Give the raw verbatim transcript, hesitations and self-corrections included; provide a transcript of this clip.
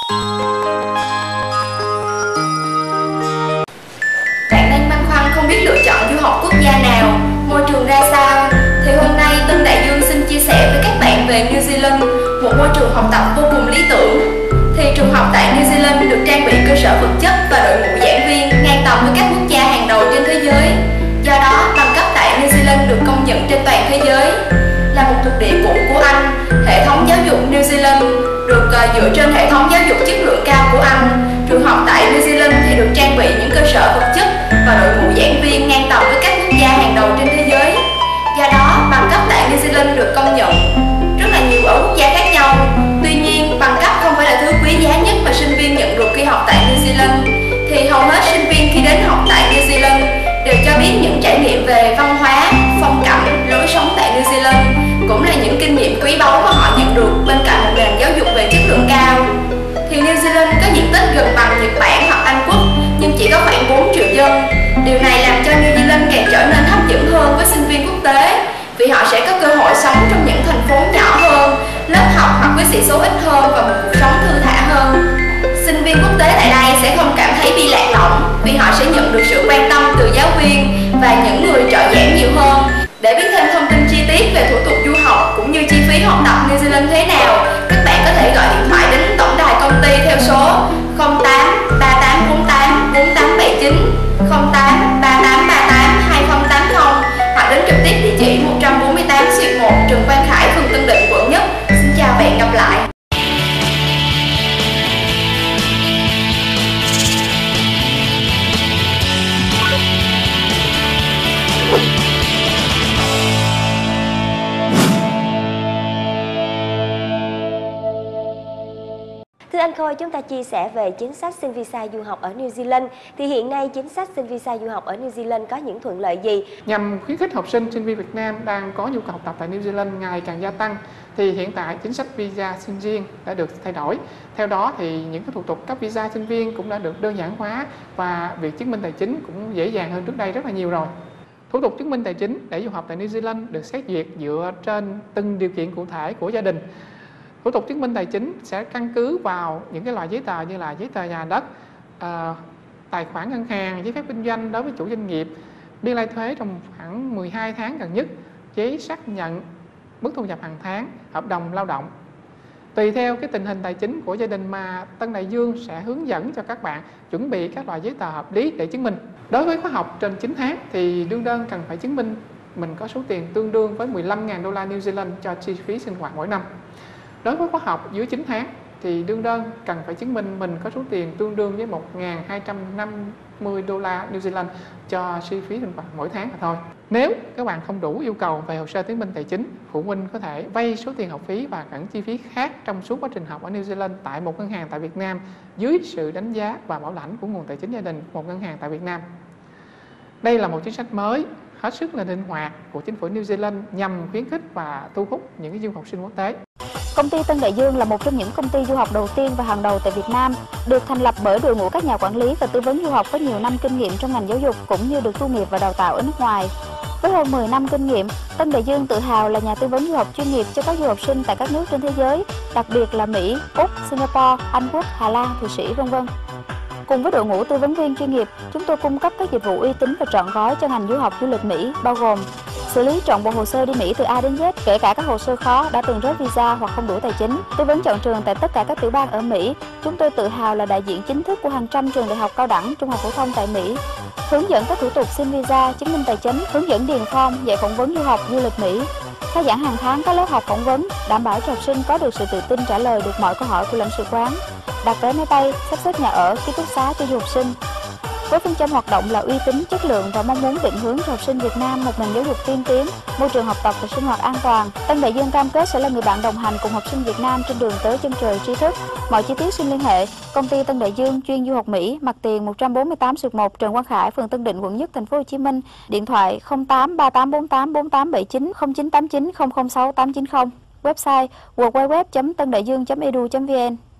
Bạn đang băn khoăn không biết lựa chọn du học quốc gia nào, môi trường ra sao, thì hôm nay Tân Đại Dương xin chia sẻ với các bạn về New Zealand, một môi trường học tập vô cùng lý tưởng. Thì trường học tại New Zealand được trang bị cơ sở vật chất và đội ngũ giảng viên ngang tầm với các quốc gia hàng đầu trên thế giới. Do đó, bằng cấp tại New Zealand được công nhận trên toàn thế giới. Là một thuộc địa cũ của Anh, hệ thống giáo dục New Zealand được uh, dựa trên hệ thống giáo dục chất lượng cao của Anh. Trường học tại New Zealand thì được trang bị những cơ sở vật chất và đội ngũ giảng viên ngang tầm với các quốc gia hàng đầu trên thế giới. Do đó, bằng cấp tại New Zealand được công nhận rất là nhiều ở quốc gia khác nhau. Tuy nhiên, bằng cấp không phải là thứ quý giá nhất mà sinh viên nhận được khi học tại New Zealand. Thì hầu hết sinh viên khi đến học tại New Zealand đều cho biết những trải nghiệm về văn hóa, phong cảnh, lối sống tại New Zealand cũng là những kinh nghiệm quý báu mà họ nhận được bên cạnh một nền giáo dục về chất lượng cao. Thì New Zealand có diện tích gần bằng Nhật Bản hoặc Anh Quốc nhưng chỉ có khoảng bốn triệu dân. Điều này làm cho New Zealand càng trở nên hấp dẫn hơn với sinh viên quốc tế, vì họ sẽ có cơ hội sống trong những thành phố nhỏ hơn, lớp học hoặc với sĩ số ít hơn và một cuộc sống thư thả hơn. Sinh viên quốc tế tại đây sẽ không cảm thấy bị lạc lõng vì họ sẽ nhận được sự quan tâm từ giáo viên và những người trợ giảng nhiều hơn. Để biết thêm thông tin chi tiết về thủ tục du học cũng như chi phí học tập New Zealand thế nào, các bạn có thể gọi điện thoại đến tổng đài công ty theo số không tám ba tám bốn tám bốn tám bảy chín, không tám ba tám ba tám hai không tám không hoặc đến trực tiếp địa chỉ một trăm bốn mươi tám xuyệt một Trần Quang Khải, phường Tân Định, quận Nhất. Xin chào và hẹn gặp lại. Thưa anh Khôi, chúng ta chia sẻ về chính sách xin visa du học ở New Zealand. Thì hiện nay chính sách xin visa du học ở New Zealand có những thuận lợi gì? Nhằm khuyến khích học sinh sinh viên Việt Nam đang có nhu cầu học tập tại New Zealand ngày càng gia tăng, thì hiện tại chính sách visa sinh viên đã được thay đổi. Theo đó thì những cái thủ tục cấp visa sinh viên cũng đã được đơn giản hóa và việc chứng minh tài chính cũng dễ dàng hơn trước đây rất là nhiều rồi. Thủ tục chứng minh tài chính để du học tại New Zealand được xét duyệt dựa trên từng điều kiện cụ thể của gia đình. Thủ tục chứng minh tài chính sẽ căn cứ vào những cái loại giấy tờ như là giấy tờ nhà đất, uh, tài khoản ngân hàng, giấy phép kinh doanh đối với chủ doanh nghiệp, biên lai thuế trong khoảng mười hai tháng gần nhất, giấy xác nhận mức thu nhập hàng tháng, hợp đồng lao động. Tùy theo cái tình hình tài chính của gia đình mà Tân Đại Dương sẽ hướng dẫn cho các bạn chuẩn bị các loại giấy tờ hợp lý để chứng minh. Đối với khóa học trên chín tháng thì đương đơn cần phải chứng minh mình có số tiền tương đương với mười lăm nghìn đô la New Zealand cho chi phí sinh hoạt mỗi năm. Đối với khóa học dưới chín tháng thì đương đơn cần phải chứng minh mình có số tiền tương đương với một nghìn hai trăm năm mươi đô la New Zealand cho chi phí sinh hoạt mỗi tháng mà thôi. Nếu các bạn không đủ yêu cầu về hồ sơ chứng minh tài chính, phụ huynh có thể vay số tiền học phí và các chi phí khác trong suốt quá trình học ở New Zealand tại một ngân hàng tại Việt Nam dưới sự đánh giá và bảo lãnh của nguồn tài chính gia đình một ngân hàng tại Việt Nam. Đây là một chính sách mới hết sức là linh hoạt của chính phủ New Zealand nhằm khuyến khích và thu hút những du học sinh quốc tế. Công ty Tân Đại Dương là một trong những công ty du học đầu tiên và hàng đầu tại Việt Nam, được thành lập bởi đội ngũ các nhà quản lý và tư vấn du học có nhiều năm kinh nghiệm trong ngành giáo dục cũng như được tu nghiệp và đào tạo ở nước ngoài. Với hơn mười năm kinh nghiệm, Tân Đại Dương tự hào là nhà tư vấn du học chuyên nghiệp cho các du học sinh tại các nước trên thế giới, đặc biệt là Mỹ, Úc, Singapore, Anh Quốc, Hà Lan, Thụy Sĩ, vân vân. Cùng với đội ngũ tư vấn viên chuyên nghiệp, chúng tôi cung cấp các dịch vụ uy tín và trọn gói cho ngành du học du lịch Mỹ, bao gồm xử lý trọn bộ hồ sơ đi Mỹ từ A đến Z, kể cả các hồ sơ khó đã từng rớt visa hoặc không đủ tài chính, tư vấn chọn trường tại tất cả các tiểu bang ở Mỹ. Chúng tôi tự hào là đại diện chính thức của hàng trăm trường đại học cao đẳng, trung học phổ thông tại Mỹ. Hướng dẫn các thủ tục xin visa, chứng minh tài chính, hướng dẫn điền form, dạy phỏng vấn du học du lịch Mỹ. Khai giảng hàng tháng các lớp học phỏng vấn, đảm bảo cho học sinh có được sự tự tin trả lời được mọi câu hỏi của lãnh sự quán, đặt vé máy bay, sắp xếp nhà ở, ký túc xá cho du học sinh. Với phương châm hoạt động là uy tín, chất lượng và mong muốn định hướng cho học sinh Việt Nam một nền giáo dục tiên tiến, môi trường học tập và sinh hoạt an toàn, Tân Đại Dương cam kết sẽ là người bạn đồng hành cùng học sinh Việt Nam trên đường tới chân trời tri thức. Mọi chi tiết xin liên hệ công ty Tân Đại Dương chuyên du học Mỹ, mặt tiền một trăm bốn mươi tám xuyệt một Trần Quang Khải, phường Tân Định, quận Nhất, thành phố Hồ Chí Minh. Điện thoại không tám ba tám bốn tám bốn tám bảy chín, không chín tám chín không không sáu tám chín không. Website w w w chấm tân đại dương chấm e d u chấm v n.